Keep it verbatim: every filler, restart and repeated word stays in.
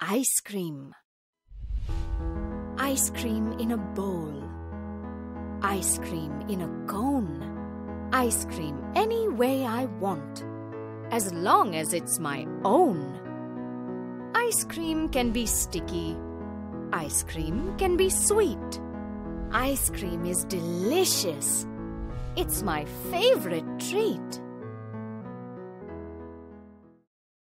ice cream. Ice cream in a bowl. Ice cream in a cone. Ice cream any way I want, as long as it's my own. Ice cream can be sticky. Ice cream can be sweet. Ice cream is delicious. It's my favorite treat.